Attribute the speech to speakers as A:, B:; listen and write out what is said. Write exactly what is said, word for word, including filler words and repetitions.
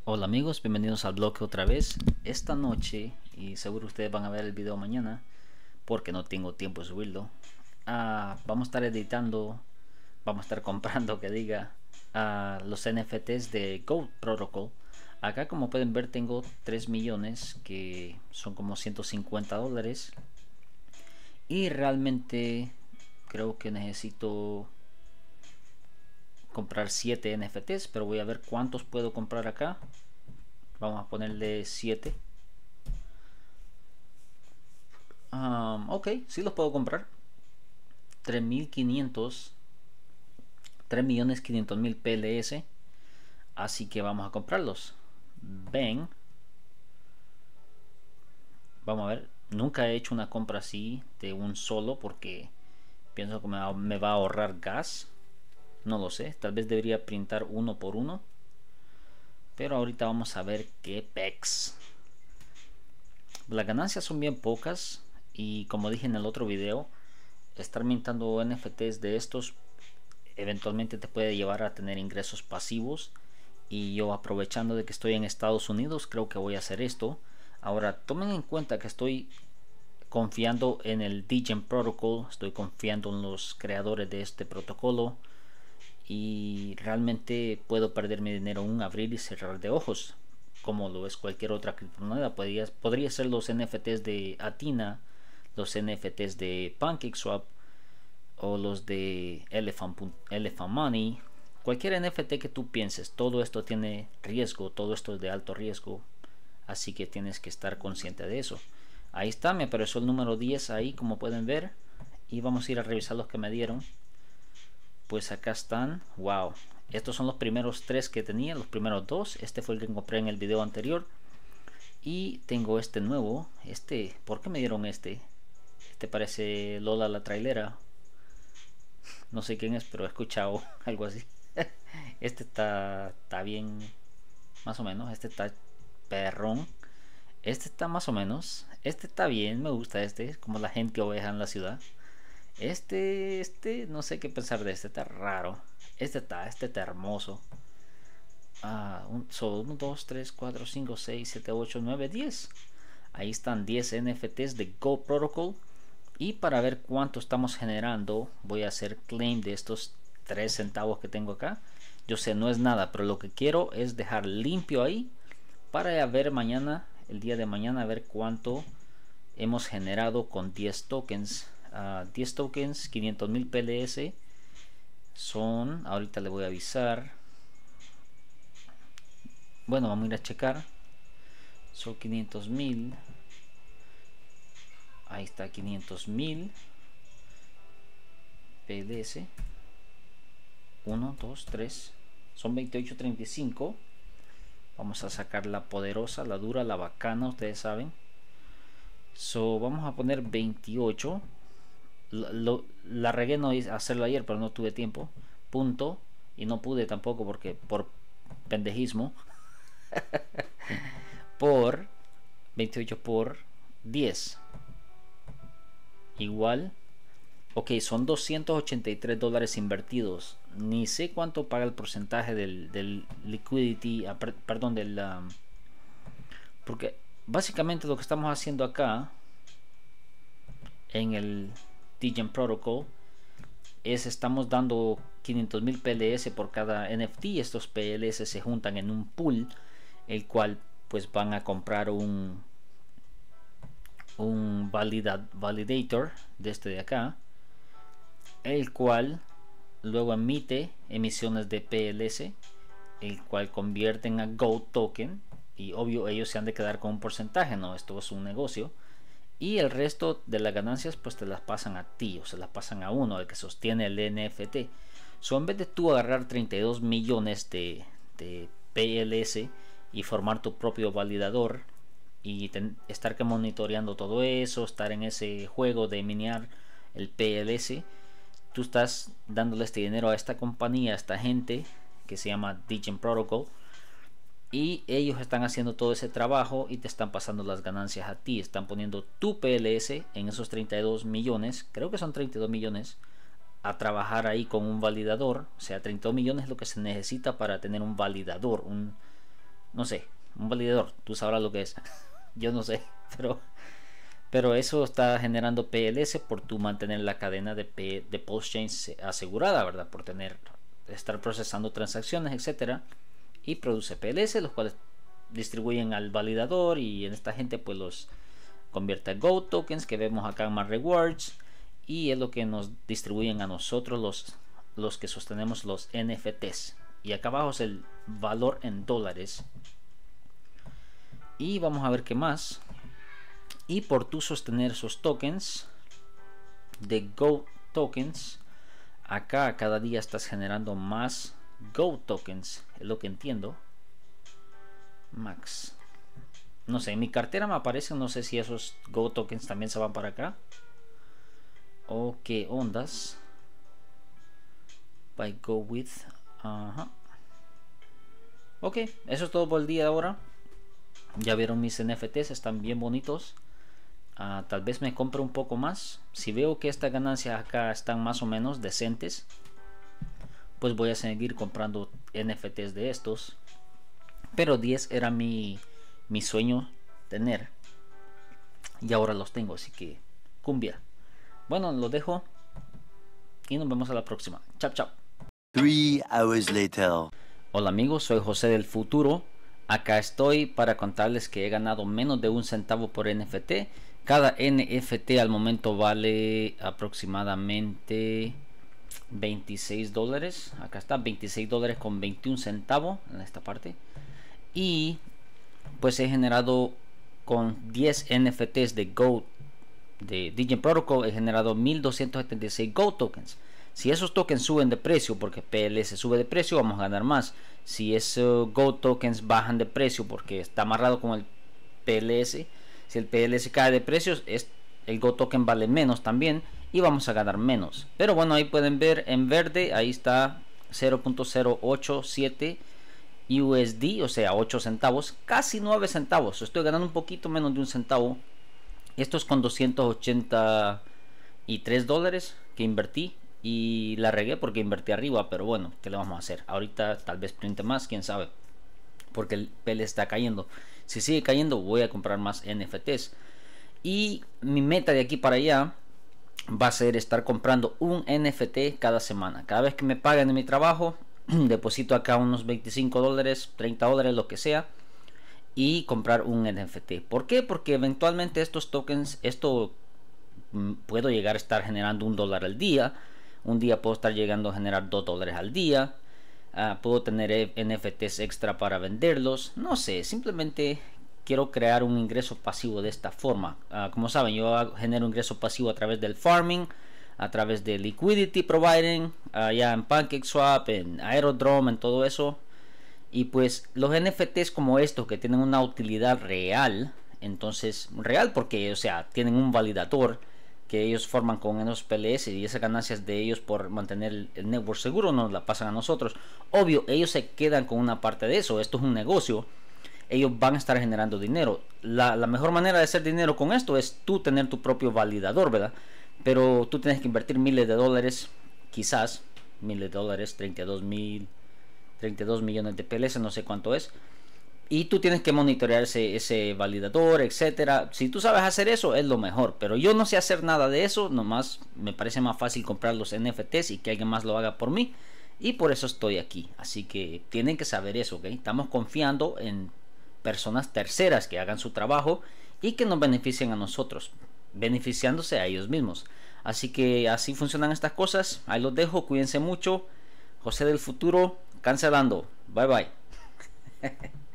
A: Hola amigos, bienvenidos al blog otra vez. Esta noche, y seguro ustedes van a ver el video mañana porque no tengo tiempo de subirlo, ah, vamos a estar editando, vamos a estar comprando que diga ah, los N F Ts de Goat Protocol. Acá, como pueden ver, tengo tres millones, que son como ciento cincuenta dólares, y realmente creo que necesito comprar siete N F Ts, pero voy a ver cuántos puedo comprar acá. Vamos a ponerle siete. Um, ok, sí los puedo comprar. tres mil quinientos, tres millones quinientos mil P L S. Así que vamos a comprarlos. Ven. Vamos a ver. Nunca he hecho una compra así de un solo porque pienso que me va, me va a ahorrar gas. No lo sé. Tal vez debería printar uno por uno. Pero ahorita vamos a ver qué pex. Las ganancias son bien pocas. Y como dije en el otro video, estar mintando N F Ts de estos eventualmente te puede llevar a tener ingresos pasivos. Y yo, aprovechando de que estoy en Estados Unidos, creo que voy a hacer esto. Ahora, tomen en cuenta que estoy confiando en el Degen Protocol, estoy confiando en los creadores de este protocolo, y realmente puedo perder mi dinero en un abrir y cerrar de ojos, como lo es cualquier otra criptomoneda. Podría, podría ser los N F Ts de Athena, los N F Ts de PancakeSwap o los de Elephant, Elephant Money. Cualquier N F T que tú pienses, todo esto tiene riesgo, todo esto es de alto riesgo, así que tienes que estar consciente de eso. Ahí está, me apareció el número diez ahí, como pueden ver, y vamos a ir a revisar los que me dieron. Pues acá están. Wow, estos son los primeros tres que tenía, los primeros dos. Este fue el que compré en el video anterior, y tengo este nuevo. Este, ¿por qué me dieron este? Este parece Lola la trailera. No sé quién es, pero he escuchado algo así. Este está, está bien, más o menos. Este está perrón. Este está más o menos. Este está bien, me gusta este. Como la gente oveja en la ciudad. Este, este, no sé qué pensar de este. Está raro. Este está, este está hermoso. Ah, un, so, uno, dos, tres, cuatro, cinco, seis, siete, ocho, nueve, diez. Ahí están diez N F Ts de Go Protocol. Y para ver cuánto estamos generando, voy a hacer claim de estos tres centavos que tengo acá. Yo sé, no es nada, pero lo que quiero es dejar limpio ahí para ver mañana, el día de mañana, a ver cuánto hemos generado con diez tokens. Uh, diez tokens, quinientos mil P L S son, ahorita le voy a avisar. Bueno, vamos a ir a checar. Son quinientos mil. Ahí está, quinientos mil P L S. uno, dos, tres. Son veintiocho treinta y cinco. Vamos a sacar la poderosa, la dura, la bacana, ustedes saben. So, vamos a poner veintiocho. Lo, lo, la regué no hacerlo ayer, pero no tuve tiempo. Punto. Y no pude tampoco porque por pendejismo. Por veintiocho por diez. Igual. Ok, son doscientos ochenta y tres dólares invertidos. Ni sé cuánto paga el porcentaje del, del liquidity, ah, per, perdón, del... Um, porque básicamente lo que estamos haciendo acá en el Degen Protocol es estamos dando quinientos mil P L S por cada N F T. Estos P L S se juntan en un pool, el cual pues van a comprar un un valida, validator de este de acá, el cual luego emite emisiones de P L S, el cual convierten a Goat Token, y obvio ellos se han de quedar con un porcentaje, no, esto es un negocio, y el resto de las ganancias pues te las pasan a ti, o se las pasan a uno, el que sostiene el N F T. So, en vez de tú agarrar treinta y dos millones de, de P L S y formar tu propio validador y ten, estar que monitoreando todo eso, estar en ese juego de minear el P L S, tú estás dándole este dinero a esta compañía, a esta gente que se llama Degen Protocol, y ellos están haciendo todo ese trabajo y te están pasando las ganancias a ti. Están poniendo tu P L S en esos treinta y dos millones, creo que son treinta y dos millones, a trabajar ahí con un validador. O sea, treinta y dos millones es lo que se necesita para tener un validador, un, no sé, un validador, tú sabrás lo que es. Yo no sé, pero pero eso está generando P L S por tu mantener la cadena de, P, de post-chain asegurada, ¿verdad? Por tener, estar procesando transacciones, etcétera, y produce P L S, los cuales distribuyen al validador, y en esta gente pues los convierte a Go tokens, que vemos acá en más rewards, y es lo que nos distribuyen a nosotros los, los que sostenemos los N F Ts. Y acá abajo es el valor en dólares. Y vamos a ver qué más. Y por tu sostener esos tokens de Go tokens, acá cada día estás generando más Go tokens, es lo que entiendo. Max, no sé, en mi cartera me aparecen, no sé si esos Go tokens también se van para acá o qué ondas. By Go with, ajá. Ok, eso es todo por el día de ahora. Ya vieron mis N F Ts, están bien bonitos. Uh, tal vez me compre un poco más. Si veo que estas ganancias acá están más o menos decentes, pues voy a seguir comprando N F Ts de estos. Pero diez era mi, mi sueño tener, y ahora los tengo, así que cumbia. Bueno, lo dejo y nos vemos a la próxima. Chao, chao.
B: Three hours later.
A: Hola amigos, soy José del futuro. Acá estoy para contarles que he ganado menos de un centavo por N F T. Cada N F T al momento vale aproximadamente veintiséis dólares. Acá está, veintiséis dólares con veintiún centavos en esta parte. Y pues he generado con diez N F Ts de Go de Degen Protocol, he generado mil doscientos setenta y seis Go tokens. Si esos tokens suben de precio porque P L S sube de precio, vamos a ganar más. Si esos Go tokens bajan de precio porque está amarrado con el P L S, si el P L S cae de precios, es, el Go token vale menos también y vamos a ganar menos. Pero bueno, ahí pueden ver en verde, ahí está cero punto cero ocho siete U S D, o sea ocho centavos, casi nueve centavos. Estoy ganando un poquito menos de un centavo. Esto es con doscientos ochenta y tres dólares que invertí. Y la regué porque invertí arriba, pero bueno, ¿qué le vamos a hacer? Ahorita tal vez printe más, quién sabe, porque el P L está cayendo. Si sigue cayendo, voy a comprar más N F Ts. Y mi meta de aquí para allá va a ser estar comprando un N F T cada semana. Cada vez que me paguen en mi trabajo, deposito acá unos veinticinco dólares, treinta dólares, lo que sea, y comprar un N F T. ¿Por qué? Porque eventualmente estos tokens, esto mm, puedo llegar a estar generando un dólar al día. Un día puedo estar llegando a generar dos dólares al día. Uh, puedo tener N F Ts extra para venderlos. No sé, simplemente quiero crear un ingreso pasivo de esta forma. Uh, como saben, yo genero ingreso pasivo a través del farming, a través de liquidity providing, allá uh, en PancakeSwap, en Aerodrome, en todo eso. Y pues los N F Ts como estos que tienen una utilidad real, entonces real porque, o sea, tienen un validador que ellos forman con esos P L S, y esas ganancias de ellos por mantener el, el network seguro nos la pasan a nosotros. Obvio, ellos se quedan con una parte de eso. Esto es un negocio, ellos van a estar generando dinero. La, la mejor manera de hacer dinero con esto es tú tener tu propio validador, ¿verdad? Pero tú tienes que invertir miles de dólares, quizás miles de dólares, treinta y dos mil, treinta y dos millones de P L S, no sé cuánto es. Y tú tienes que monitorear ese, ese validador, etcétera. Si tú sabes hacer eso, es lo mejor. Pero yo no sé hacer nada de eso. Nomás me parece más fácil comprar los N F Ts y que alguien más lo haga por mí. Y por eso estoy aquí. Así que tienen que saber eso, ¿ok? Estamos confiando en personas terceras que hagan su trabajo y que nos beneficien a nosotros, beneficiándose a ellos mismos. Así que así funcionan estas cosas. Ahí los dejo. Cuídense mucho. José del futuro, cancelando. Bye bye.